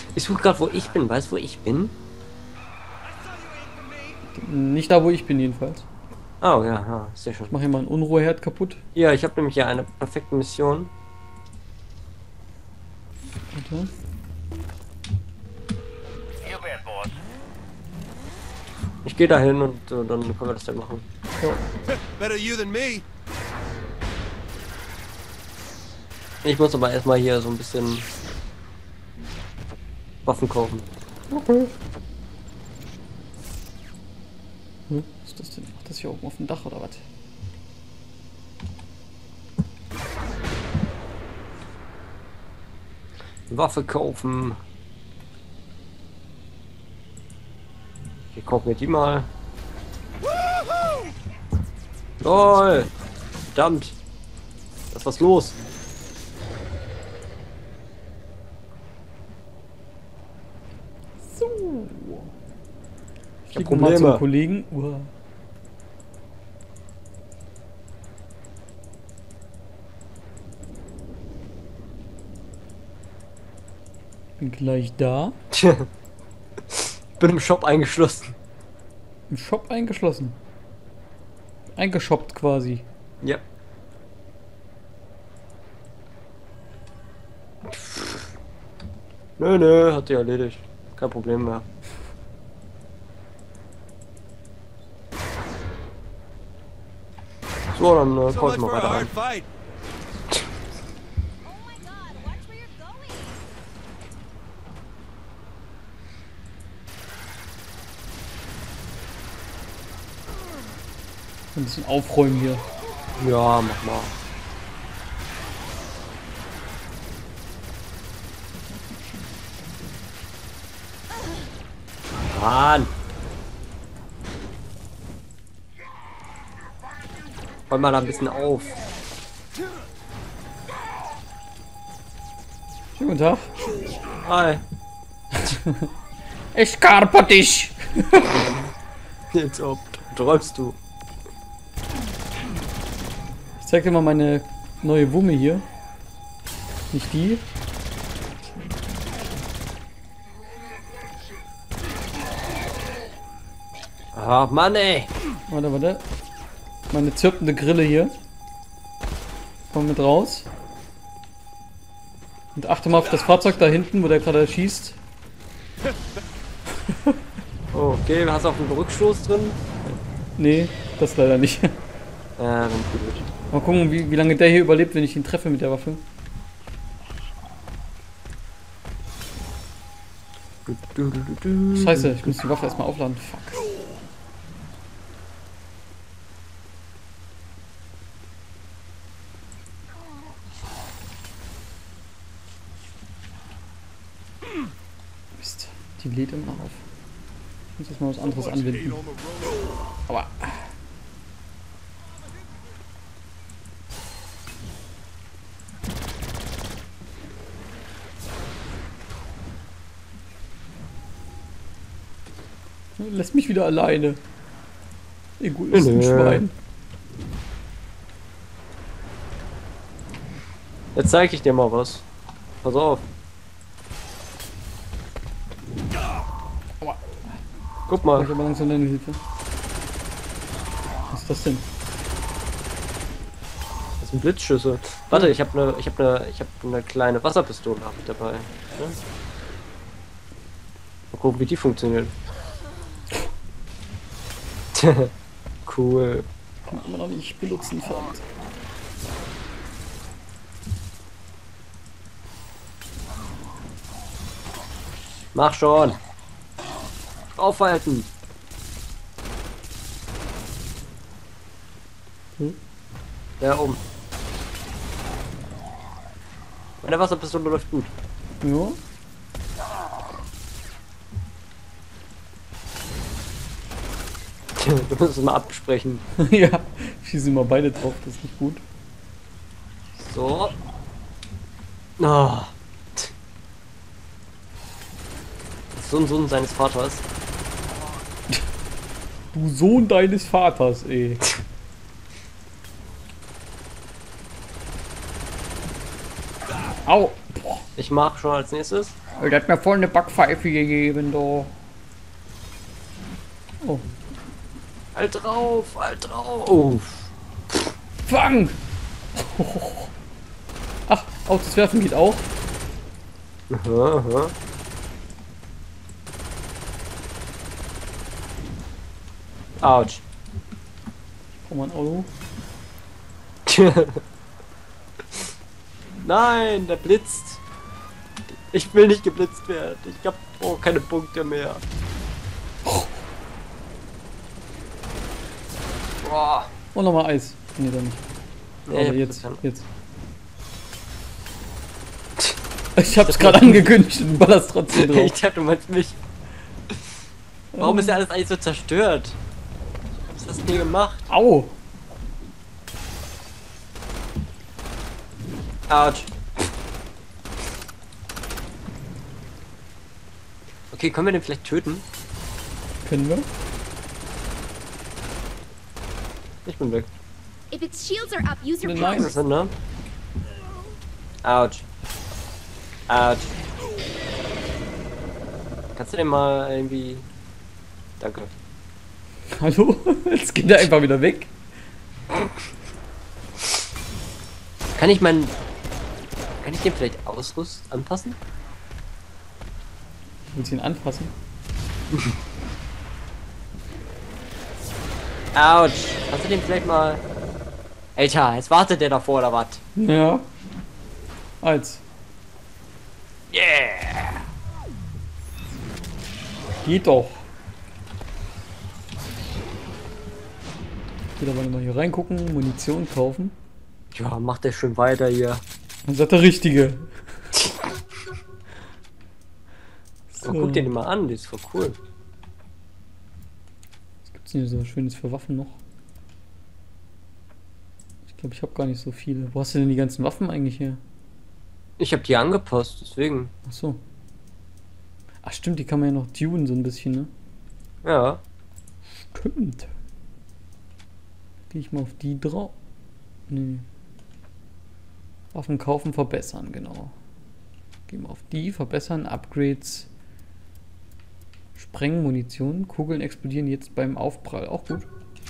Ich suche gerade, wo ich bin. Weißt du, wo ich bin? Nicht da, wo ich bin jedenfalls. Oh ja, ja, sehr schön. Ich mache hier mal einen Unruheherd kaputt. Ja, ich habe nämlich hier eine perfekte Mission. Warte. Ich gehe da hin und dann können wir das dann machen. Jo. Better you than me. Ich muss aber erstmal hier so ein bisschen Waffen kaufen. Okay. Was ist das denn? Ach, das hier oben auf dem Dach oder was? Waffe kaufen. Ich kaufe mir die mal. Lol. Verdammt. Da ist was los. So. Ich hab Fliegen wir mal zum Probleme. Kollegen. Uah. Bin gleich da. Ich bin im Shop eingeschlossen. Im Shop eingeschlossen. Eingeshoppt quasi. Ja. Nö, hat sich erledigt. Kein Problem mehr. So, dann So kaufe much ich mal for a weiter hard ein. fight. Oh my god, watch where you're going. Ein bisschen aufräumen hier. Ja, mach mal. Mann! Räum mal da ein bisschen auf. Schönen guten Tag. Hi. Ich karpe dich. Jetzt ob. Träumst du? Ich zeig dir mal meine neue Wumme hier. Nicht die. Ah, Mann, ey. Warte, warte. Meine zirpende Grille hier. Komm mit raus. Und achte mal auf das Fahrzeug da hinten, wo der gerade schießt. Oh, okay, hast du auch einen Rückstoß drin? Nee, das leider nicht. Ja, dann gut. Mal gucken, wie lange der hier überlebt, wenn ich ihn treffe mit der Waffe. Scheiße, ich muss die Waffe erstmal aufladen. Fuck. Mist, die lädt immer noch auf. Ich muss jetzt mal was anderes anwenden. Aber. Lässt mich wieder alleine. Egoistenschwein. Jetzt zeige ich dir mal was. Pass auf. Aua. Guck Brauch mal. ich aber langsam deine Hilfe. Was ist das denn? Das sind Blitzschüsse. Warte, ich habe eine kleine Wasserpistole hab ich dabei. Ja? Mal gucken, wie die funktioniert. Cool. Kann man immer noch nicht benutzen, verdammt. Mach schon. Aufhalten. Ja, oben. Meine Wasserpistole läuft gut. Ja. Wir müssen es mal absprechen. Ja, schießen mal beide drauf, das ist nicht gut. So. Ah. Sohn seines Vaters. Du Sohn deines Vaters, ey. Au! Boah. Ich mach schon als nächstes. Der hat mir voll eine Backpfeife gegeben, da. Oh. Halt drauf, halt drauf. Fang! Ach, auch das Werfen geht auch. Aha, aha. Autsch. Brauch mal ein Auto. Nein, der blitzt. Ich will nicht geblitzt werden. Ich hab keine Punkte mehr. Boah. Und nochmal Eis. Nee, dann nicht. Nee, Aber ich jetzt, hab jetzt. Ich hab's gerade angekündigt und ballerst trotzdem drauf. Ich dachte, du meinst mich. Warum ist ja alles eigentlich so zerstört? Was hast du denn gemacht? Au! Autsch. Okay, können wir den vielleicht töten? Können wir? Ich bin weg. If its shields are up, use your Nein. Was ist powers. denn, ne? Autsch. Autsch. Kannst du den mal irgendwie... Danke. Hallo? Jetzt geht er einfach wieder weg. Kann ich meinen... Kann ich den vielleicht anpassen? Willst du ihn anfassen? Autsch. Kannst du den vielleicht mal... Alter, jetzt wartet der davor oder was? Ja. Als. Yeah! Geht doch. Geht aber nochmal hier reingucken, Munition kaufen. Ja, macht der schon weiter hier. Dann sagt der Richtige. So. Guck dir den mal an, die ist voll cool. Was gibt's denn hier so Schönes für Waffen noch? Ich glaube, ich habe gar nicht so viele. Wo hast du denn die ganzen Waffen eigentlich her? Ich habe die angepasst, deswegen. Ach so. Ach stimmt, die kann man ja noch tunen so ein bisschen, ne? Ja. Stimmt. Gehe ich mal auf die drauf. Nee. Waffen kaufen, verbessern, genau. Gehen wir auf die, verbessern, Upgrades. Sprengmunition, Kugeln explodieren jetzt beim Aufprall. Auch gut.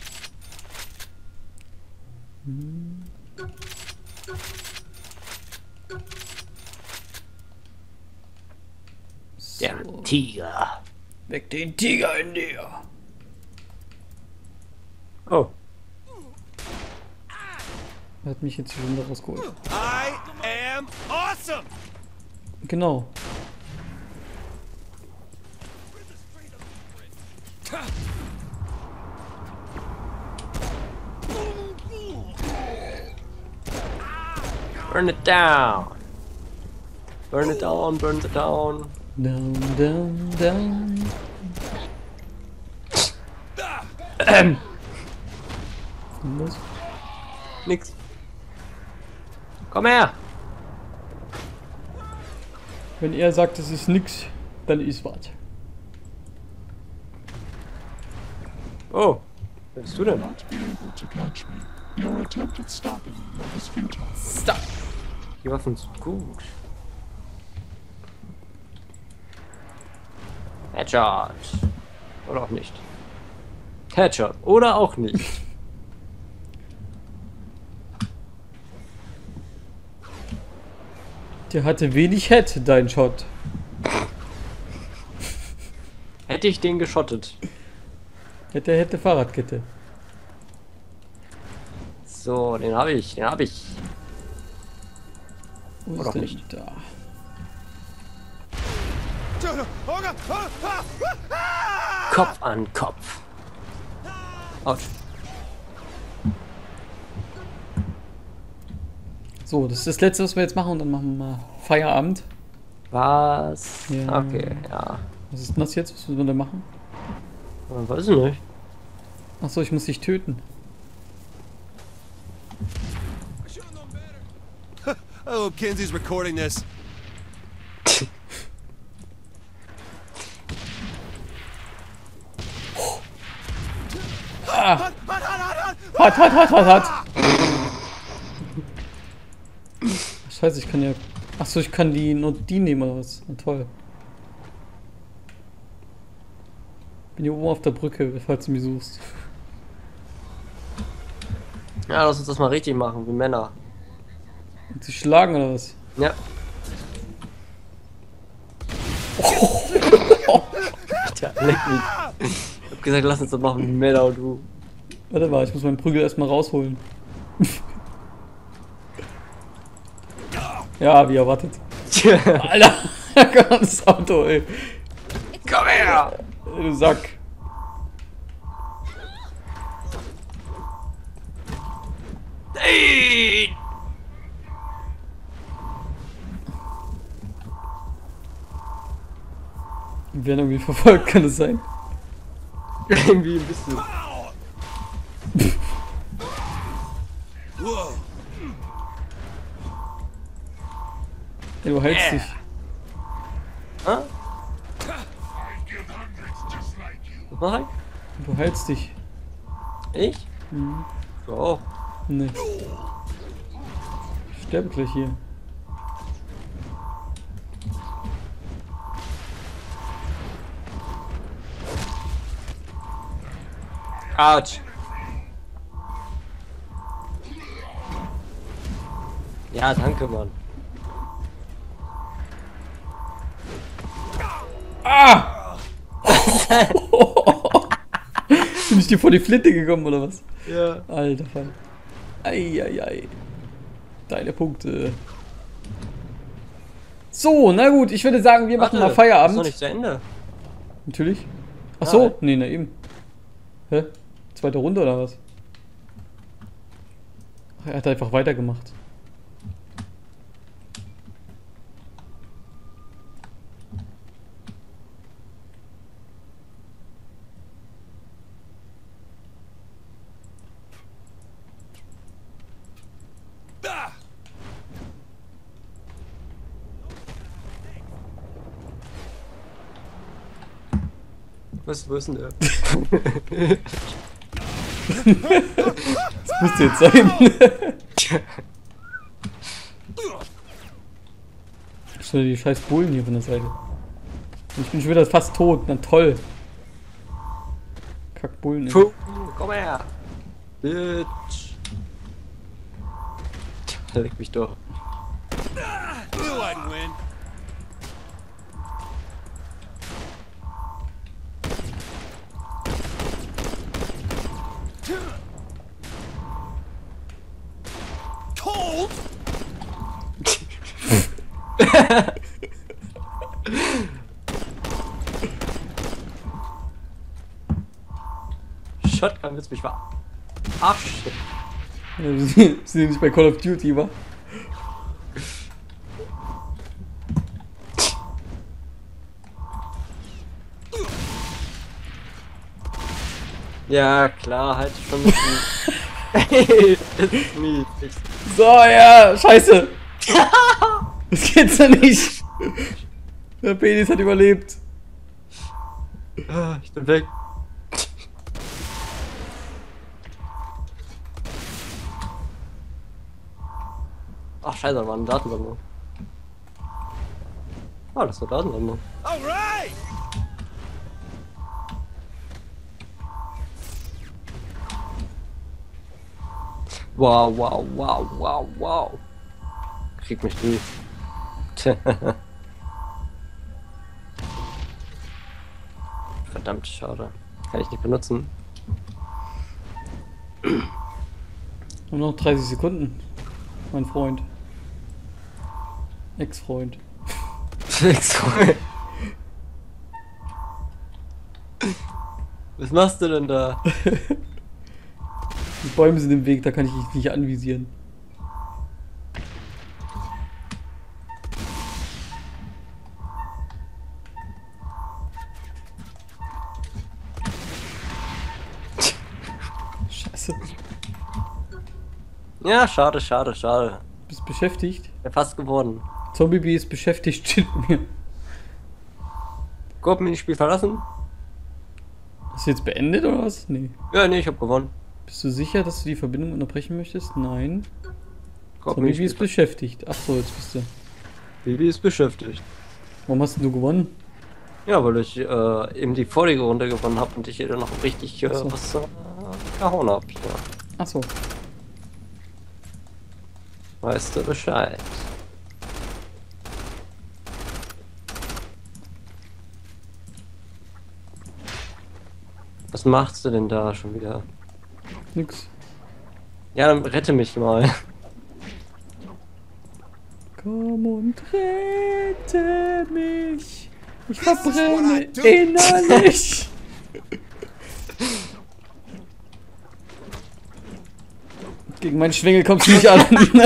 So. Der Tiger. Weg den Tiger in dir. Oh. Er hat mich jetzt schon da rausgeholt. I am awesome! Genau. Burn it down. Burn it down, burn it down. Down, down, down. Was? Nix. Komm her. Wenn er sagt, es ist nix, dann ist was. Oh. Wer bist du denn? Stop. Die Waffen sind gut. Headshot. Oder auch nicht. Headshot. Oder auch nicht. Der hatte wenig Head, dein Shot. Hätte ich den geschottet. Hätte Fahrradkette. So, den habe ich, den habe ich. Wo Oder ist auch denn nicht. da? Oh God! Kopf an Kopf. Autsch. So, das ist das letzte, was wir jetzt machen und dann machen wir mal Feierabend. Was? Ja. Okay, ja. Was ist denn das jetzt? Was müssen wir da machen? Weiß ich nicht. Achso, ich muss dich töten. Oh, Kinsey's recording this. Ah! Hat! Scheiße, ich kann ja... Achso, ich kann die nur die nehmen oder was? Na toll. Bin hier oben auf der Brücke, falls du mich suchst. Ja, lass uns das mal richtig machen, wie Männer. Und sie schlagen oder was? Ja. Alter, leck mich. Ich hab gesagt, lass uns das machen wie Männer und du. Warte mal, ich muss meinen Prügel erstmal rausholen. Ja, wie erwartet. Alter, da kommt das Auto, ey. Komm her! Du Sack. Nein! Wir werden irgendwie verfolgt, kann das sein? Irgendwie ein bisschen. Whoa. Ey, du hältst dich. Hä? Was mach ich? Du hältst dich. Ich? Mhm. Du auch. Nee. Ich sterbe gleich hier. Autsch. Ja, danke, Mann. Ah! Bin ich dir vor die Flinte gekommen oder was? Ja. Alter Fall. Eieiei. Deine Punkte. So, na gut, ich würde sagen, wir machen mal Ist Feierabend. noch nicht zu Ende. Natürlich. Ach Ja, so, ey. nee, na eben. Hä? Zweite Runde oder was? Ach, er hat einfach weitergemacht. Ah! Wo ist denn der? Das müsste jetzt sein. Schnell die scheiß Bullen hier von der Seite. Und ich bin schon wieder fast tot. Na toll. Kack Bullen. ey. Puh, komm her. Bitch. Leck mich doch. Knew I'd win. Cold? Shotgun willst mich ver... Ach, shit. Wir sind nicht bei Call of Duty, wa? Ja, klar, halt schon mit dem... Hey, das ist niedlich. So, ja, scheiße. Das geht's ja nicht. Der Penis hat überlebt. Ah, ich bin weg. Ach, scheiße, da war eine Datensammlung. Ah, das war Datensammlung. All right. Wow, wow, wow, wow, wow. Krieg mich durch. Verdammt, schade. Kann ich nicht benutzen. Nur noch 30 Sekunden. Mein Freund. Ex-Freund. Was machst du denn da? Die Bäume sind im Weg, da kann ich dich nicht anvisieren. Scheiße. Ja, schade, schade, schade. Bist beschäftigt? Ja, fast geworden. Zombie ist beschäftigt, steht mir. Koop-Minispiel verlassen? Ist jetzt beendet oder was? Nee. Ja, nee, ich hab gewonnen. Bist du sicher, dass du die Verbindung unterbrechen möchtest? Nein. Zombie Koop-Minispiel ist beschäftigt. Ach so, jetzt bist du. Bibi ist beschäftigt. Warum hast denn du gewonnen? Ja, weil ich eben die vorige Runde gewonnen habe und ich hier noch richtig so. was gehauen hab. Ja. Achso. Weißt du Bescheid? Was machst du denn da schon wieder? Nix. Ja, dann rette mich mal. Komm und rette mich. Ich verbrenne innerlich. Gegen meinen Schwengel kommst du nicht an.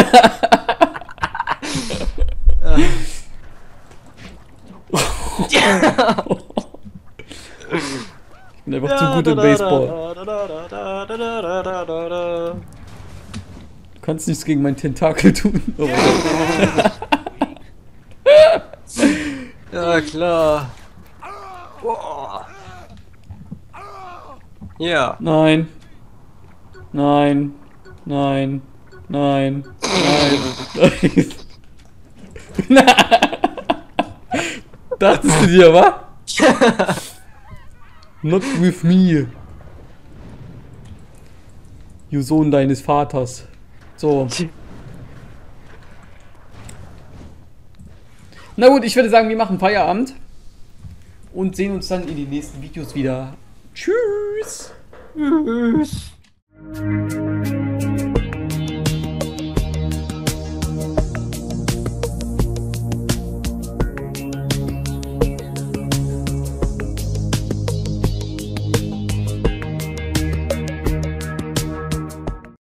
Ich bin einfach zu gut im Baseball. Du kannst nichts gegen meinen Tentakel tun. Oh. Ja, klar. Boah. Ja. Nein. Nein. Nein. Nein. Nein. Nein. Dachtest du dir, wa? Not with me. Du Sohn deines Vaters. So. Na gut, ich würde sagen, wir machen Feierabend. Und sehen uns dann in den nächsten Videos wieder. Tschüss. Tschüss.